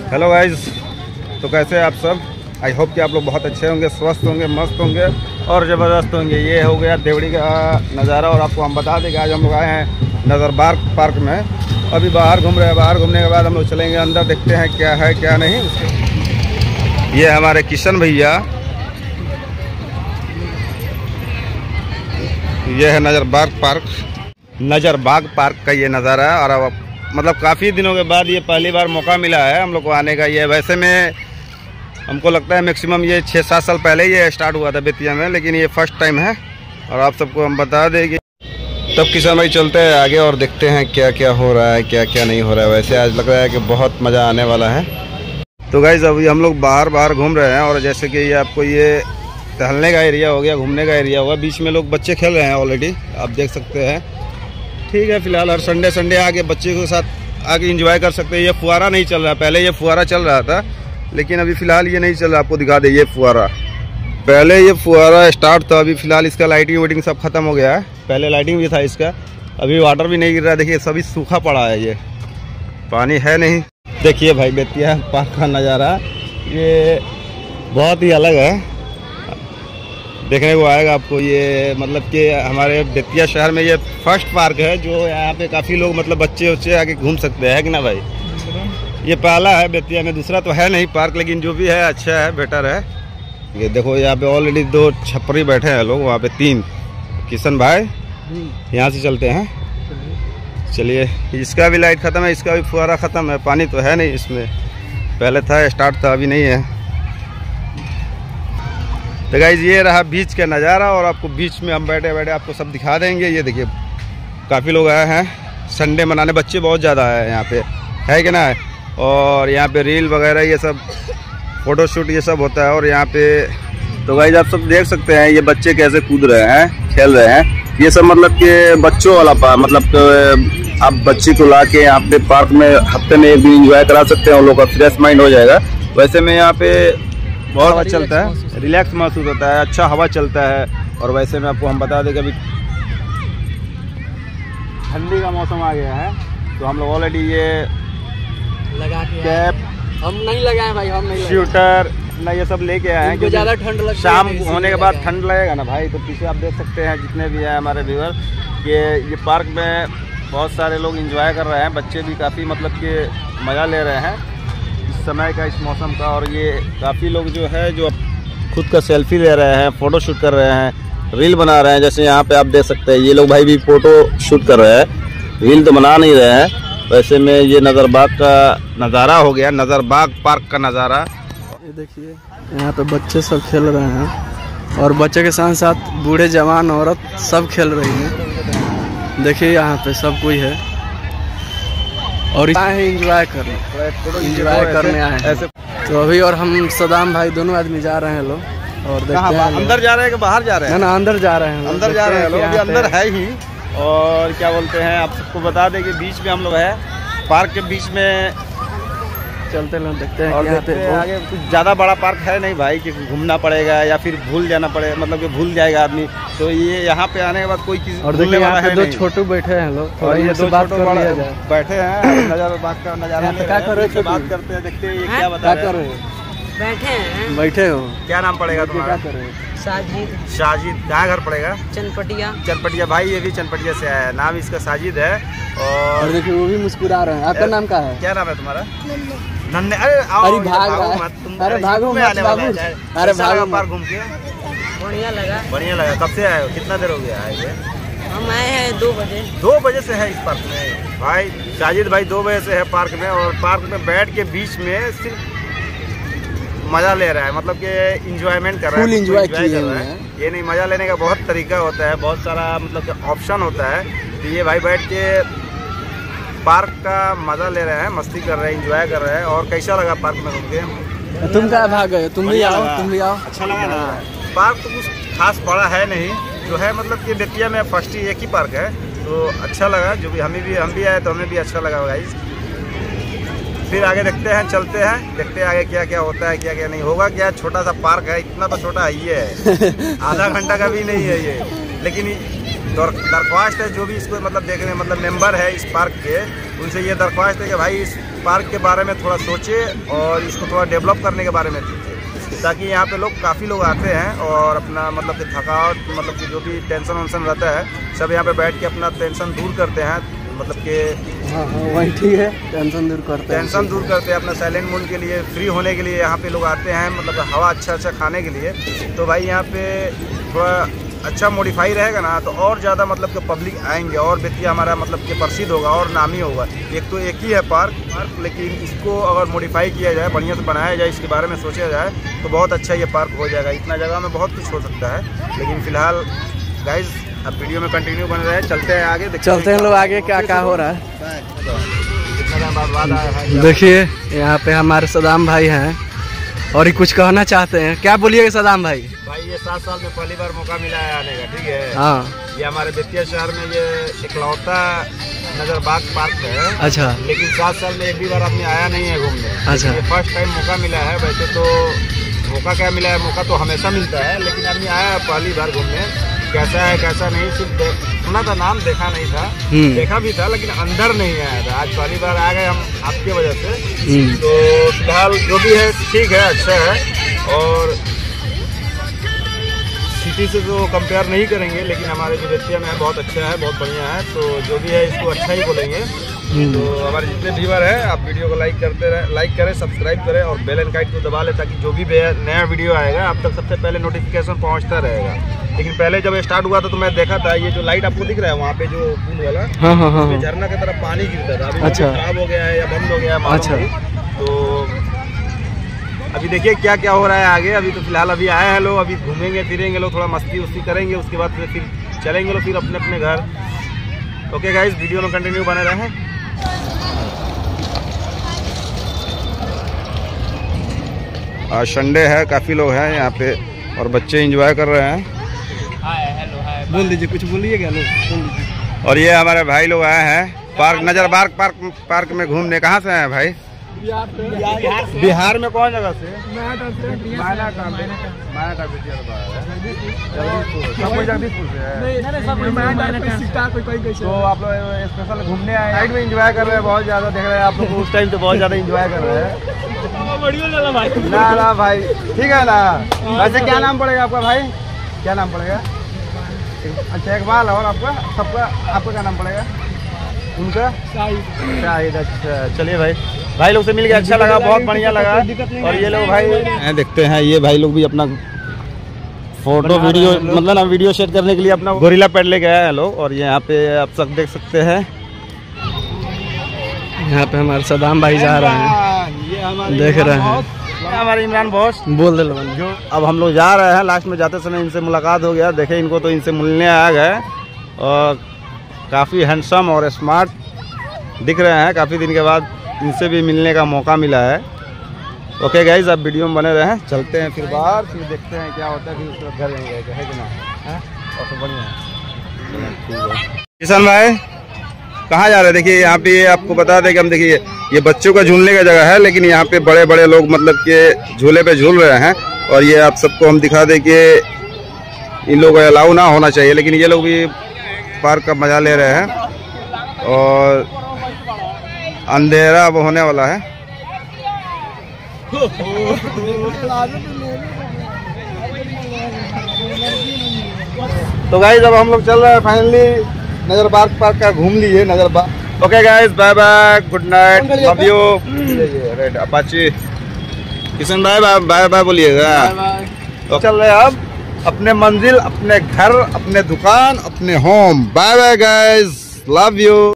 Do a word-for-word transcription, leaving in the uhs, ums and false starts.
Hello guys, तो कैसे हैं आप सब। आई होप कि आप लोग बहुत अच्छे होंगे, स्वस्थ होंगे, मस्त होंगे और ज़बरदस्त होंगे। ये हो गया देवड़ी का नज़ारा और आपको हम बता दें कि आज हम लोग आए हैं नज़रबाग पार्क में। अभी बाहर घूम रहे हैं। बाहर घूमने के बाद हम लोग चलेंगे अंदर, देखते हैं क्या है क्या नहीं। ये हमारे किशन भैया, ये है नज़रबाग पार्क। नज़रबाग पार्क का ये नज़ारा है और अब मतलब काफ़ी दिनों के बाद ये पहली बार मौका मिला है हम लोग को आने का। ये वैसे में हमको लगता है मैक्सिमम ये छः सात साल पहले ये स्टार्ट हुआ था बेतिया में, लेकिन ये फर्स्ट टाइम है और आप सबको हम बता देंगे। तब किसान भाई चलते हैं आगे और देखते हैं क्या क्या हो रहा है, क्या क्या नहीं हो रहा है। वैसे आज लग रहा है कि बहुत मज़ा आने वाला है। तो गाइस अभी हम लोग बाहर बाहर घूम रहे हैं और जैसे कि ये आपको ये टहलने का एरिया हो गया, घूमने का एरिया हुआ। बीच में लोग बच्चे खेल रहे हैं ऑलरेडी, आप देख सकते हैं। ठीक है, फिलहाल हर संडे संडे आके बच्चे के साथ आके एंजॉय कर सकते हैं। ये फुहारा नहीं चल रहा, पहले ये फुहारा चल रहा था लेकिन अभी फ़िलहाल ये नहीं चल रहा। आपको दिखा दे, ये फुहारा पहले ये फुहारा स्टार्ट था, अभी फ़िलहाल इसका लाइटिंग वाइटिंग सब खत्म हो गया है। पहले लाइटिंग भी था इसका, अभी वाटर भी नहीं गिर रहा है। देखिए सभी सूखा पड़ा है, ये पानी है नहीं। देखिए भाई बेतिया पार्क का नज़ारा ये बहुत ही अलग है, देखने को आएगा आपको। ये मतलब कि हमारे बेतिया शहर में ये फर्स्ट पार्क है जो यहाँ पे काफ़ी लोग मतलब बच्चे बच्चे आके घूम सकते हैं कि ना भाई। ये पहला है बेतिया में, दूसरा तो है नहीं पार्क, लेकिन जो भी है अच्छा है, बेटर है। ये देखो यहाँ पे ऑलरेडी दो छपरी बैठे हैं लोग, वहाँ पे तीन। किशन भाई यहाँ से चलते हैं, चलिए। इसका भी लाइट ख़त्म है, इसका भी फुहारा ख़त्म है, पानी तो है नहीं इसमें। पहले था, स्टार्ट था, अभी नहीं है। तो गाइस ये रहा बीच का नज़ारा और आपको बीच में हम बैठे बैठे आपको सब दिखा देंगे। ये देखिए काफ़ी लोग आए हैं संडे मनाने, बच्चे बहुत ज़्यादा आए हैं यहाँ पे, है कि ना। और यहाँ पे रील वगैरह ये सब फ़ोटोशूट ये सब होता है। और यहाँ पे तो गाइस आप सब देख सकते हैं ये बच्चे कैसे कूद रहे हैं, खेल रहे हैं। ये सब मतलब कि बच्चों वाला पार्क, मतलब आप बच्चे को ला के यहाँ पे पार्क में हफ्ते में एक दिन इंजॉय करा सकते हैं, उन लोगों का फ्रेश माइंड हो जाएगा। वैसे में यहाँ पे बहुत हवा चलता है, रिलैक्स महसूस होता है, अच्छा हवा चलता है। और वैसे में आपको हम बता दें कि अभी ठंडी का मौसम आ गया है, तो हम लोग ऑलरेडी ये लगा के कैप हम नहीं लगाए भाई, हम नहीं स्वेटर ना ये सब लेके आए हैं, ज़्यादा ठंड लगती है। शाम होने के बाद ठंड लगेगा ना भाई। तो पीछे आप देख सकते हैं जितने भी हैं हमारे व्यूअर कि ये पार्क में बहुत सारे लोग एंजॉय कर रहे हैं, बच्चे भी काफ़ी मतलब कि मज़ा ले रहे हैं इस समय का, इस मौसम का। और ये काफ़ी लोग जो है जो खुद का सेल्फी ले रहे हैं, फ़ोटो शूट कर रहे हैं, रील बना रहे हैं। जैसे यहाँ पे आप देख सकते हैं ये लोग भाई भी फ़ोटो शूट कर रहे हैं, रील तो बना नहीं रहे हैं। वैसे में ये नज़रबाग का नज़ारा हो गया, नज़रबाग पार्क का नज़ारा। ये देखिए यहाँ पे बच्चे सब खेल रहे हैं और बच्चे के साथ साथ बूढ़े जवान औरत सब खेल रही हैं। देखिए यहाँ पे सब कोई है और एंजॉय करने एंजॉय करने आए हैं। तो अभी और हम सदाम भाई दोनों आदमी जा रहे हैं लोग। और देखते हैं अंदर जा रहे हैं कि बाहर जा रहे हैं? ना अंदर जा रहे हैं, अंदर जा रहे हैं लोग, अभी अंदर है ही। और क्या बोलते हैं, आप सबको बता दें कि बीच में हम लोग है, पार्क के बीच में चलते लोग देखते हैं। और देखते हैं आगे कुछ ज़्यादा बड़ा पार्क है नहीं भाई कि घूमना पड़ेगा या फिर भूल जाना पड़ेगा, मतलब कि भूल जाएगा आदमी। तो ये यहाँ पे आने के बाद कोई किसी और देखिए यहाँ पे दो छोटू बैठे हैं लोग, और ये दो बात कर लिया जाए, बैठे हैं नज़रबाग का नज़ारा ले रहे हैं, बात करते हैं, देखते हैं ये क्या बता रहे हैं। बैठे हैं, बैठे हो। क्या नाम पड़ेगा तुम्हारा? साजिद। साजिद, कहाँ घर पड़ेगा? चनपटिया। चनपटिया भाई, ये भी चनपटिया से आया है, नाम इसका साजिद है। और, और देखिए वो भी मुस्कुरा रहे हैं। आपका नाम क्या है? क्या नाम है तुम्हारा? नन्हे। अरे अरे भाग रहा है, अरे भागो मत बाबू, अरे भागो पार्क घूम के बढ़िया लगा, बढ़िया लगा। कब से आए हो, कितना देर हो गया आए? हम आए हैं दो बजे। दो बजे से है इस पार्क में भाई, साजिद भाई दो बजे से है पार्क में। और पार्क में बैठ के बीच में सिर्फ मज़ा ले रहा है, मतलब कि इंजॉयमेंट कर रहा है, फुल एंजॉय कर रहा है। ये नहीं, मज़ा लेने का बहुत तरीका होता है, बहुत सारा मतलब कि ऑप्शन होता है। तो ये भाई बैठ के पार्क का मज़ा ले रहे हैं, मस्ती कर रहे हैं, एंजॉय कर रहे हैं। और कैसा लगा पार्क में घूम के? तुम क्या भाग गए? तुम भी आओ, तुम भी आओ। अच्छा लगा ना? पार्क तो कुछ खास बड़ा है नहीं, जो है मतलब कि बेतिया में फर्स्ट ही एक ही पार्क है, तो अच्छा लगा। जो भी हमें भी हम भी आए तो हमें भी अच्छा लगा गाइस। फिर आगे देखते हैं, चलते हैं, देखते हैं आगे क्या क्या होता है, क्या क्या नहीं होगा। क्या छोटा सा पार्क है, इतना तो छोटा है, ये है आधा घंटा का भी नहीं है ये, लेकिन दरख्वास्त है जो भी इसको मतलब देखने मतलब मेंबर है इस पार्क के, उनसे ये दरख्वास्त है कि भाई इस पार्क के बारे में थोड़ा सोचे और इसको थोड़ा डेवलप करने के बारे में सोचे, ताकि यहाँ पे लोग काफ़ी लोग आते हैं और अपना मतलब कि थकावट मतलब कि जो भी टेंशन वेंशन रहता है सब यहाँ पे बैठ के अपना टेंशन दूर करते हैं, मतलब कि हाँ हाँ वही ठीक है, टेंशन दूर करते हैं टेंशन दूर करते हैं अपना साइलेंट मूड के लिए, फ्री होने के लिए यहाँ पे लोग आते हैं, मतलब हवा अच्छा अच्छा खाने के लिए। तो भाई यहाँ पे थोड़ा अच्छा मॉडिफाई रहेगा ना तो और ज़्यादा मतलब कि पब्लिक आएंगे और बेतिया हमारा मतलब कि प्रसिद्ध होगा और नामी होगा। एक तो एक ही है पार्क पार्क लेकिन इसको अगर मॉडिफाई किया जाए, बढ़िया से बनाया जाए, इसके बारे में सोचा जाए तो बहुत अच्छा ये पार्क हो जाएगा। इतना जगह में बहुत कुछ हो सकता है, लेकिन फिलहाल गाइज अब वीडियो में कंटिन्यू बन रहे हैं, चलते हैं आगे, चलते हैं लोग आगे क्या क्या हो रहा है। कितना बाद आया है देखिए यहाँ पे हमारे सदाम भाई हैं और ये कुछ कहना चाहते हैं, क्या बोलिएगा सदाम भाई? भाई ये सात साल में पहली बार मौका मिला है आने का, ठीक है। हाँ ये हमारे बेतिया शहर में ये इकलौता नजरबाग पार्क है। अच्छा। लेकिन सात साल में एक भी बार आदमी आया नहीं है घूमने। अच्छा। ये फर्स्ट टाइम मौका मिला है। वैसे तो मौका क्या मिला है, मौका तो हमेशा मिलता है, लेकिन आदमी आया है पहली बार घूमने। कैसा है कैसा नहीं सिर्फ सुना था, नाम देखा नहीं था, देखा भी था लेकिन अंदर नहीं आया था। आज पहली बार आ गए हम आपके वजह से। तो फिलहाल जो भी है ठीक है, अच्छा है। और सिटी से तो कंपेयर नहीं करेंगे, लेकिन हमारे जो बेतिया में है बहुत अच्छा है, बहुत बढ़िया है। तो जो भी है इसको अच्छा ही बोलेंगे। तो हमारे जितने व्यूअर हैं आप वीडियो को लाइक करते रहे, लाइक करें, सब्सक्राइब करें और बेल आइकन को दबा लें ताकि जो भी नया वीडियो आएगा आप तक सबसे पहले नोटिफिकेशन पहुंचता रहेगा। लेकिन पहले जब स्टार्ट हुआ था तो मैं देखा था ये जो लाइट आपको दिख रहा है वहाँ पे जो पुल वाला, हाँ हाँ हाँ, झरना की तरफ पानी गिरता था। अभी अच्छा। खराब हो गया है या बंद हो गया है, अच्छा। तो अभी देखिए क्या क्या हो रहा है आगे। अभी तो फिलहाल अभी आए हैं लोग, अभी घूमेंगे फिरेंगे लोग, थोड़ा मस्ती उस्ती करेंगे, उसके बाद फिर फिर चलेंगे लोग फिर अपने अपने घर। ओके गाइस, वीडियो में कंटिन्यू बने रहें। आज संडे है, काफ़ी लोग हैं यहाँ पे और बच्चे एंजॉय कर रहे हैं। हाय हेलो हाय बोल दीजिए, कुछ बोलिएगा लोग, बोल दीजिए। और ये हमारे भाई लोग आए हैं पार्क नजरबाग पार्क पार्क में घूमने। कहाँ से आए भाई? बिहार में कौन जगह से? जगदीशपुर से। तो आप लोग स्पेशल घूमने आए, साइड में एंजॉय कर रहे हैं, बहुत ज्यादा देख रहे हैं आप लोग उस टाइम तो बहुत ज्यादा एंजॉय कर रहे हैं। ना ना भाई ठीक है ना। वैसे क्या नाम पड़ेगा आपका भाई, क्या नाम पड़ेगा? अच्छा इकबाल, और आपका सबका आपका क्या नाम पड़ेगा? उनका शाहिद। अच्छा चलिए भाई, भाई लोग से मिल के अच्छा लगा, बहुत बढ़िया लगा। और ये लोग भाई देखते हैं, ये भाई लोग भी अपना फोटो वीडियो मतलब ना वीडियो शेयर करने के लिए अपना गोरिल्ला पैड लेके आए हैं लोग। और यहाँ पे आप सब देख सकते हैं, यहाँ पे हमारे सदाम भाई जा रहे हैं, ये हमारे देख रहे हैं, हमारे इमरान बॉस बोल दे लो जो। अब हम लोग जा रहे हैं, लास्ट में जाते समय इनसे मुलाकात हो गया। देखे इनको तो इनसे मिलने आ गए और काफ़ी हैंडसम और स्मार्ट दिख रहे हैं। काफ़ी दिन के बाद इनसे भी मिलने का मौका मिला है। ओके गाइज, अब वीडियो में बने रहे हैं, चलते हैं फिर बाहर, फिर देखते हैं क्या होता है, फिर उसके बाद घर जाएंगे, है कि ना? और तो बढ़िया। किशन भाई कहाँ जा रहे हैं? देखिए यहाँ पे आपको बता दें कि हम देखिए ये बच्चों का झूलने का जगह है, लेकिन यहाँ पे बड़े बड़े लोग मतलब के झूले पे झूल रहे हैं। और ये आप सबको हम दिखा दें कि इन लोगों को अलाउ ना होना चाहिए, लेकिन ये लोग भी पार्क का मजा ले रहे हैं। और अंधेरा अब होने वाला है। तो गाइस अब हम लोग चल रहे हैं फाइनली नजरबाग पार्क का, घूम लिए Nazarbagh. Okay guys, bye bye, good night, love you. Red Apache Kishan भाई बाय बाय बोलिएगा। तो चल रहे हैं अब अपने मंजिल, अपने घर, अपने दुकान, अपने home. Bye bye guys, love you.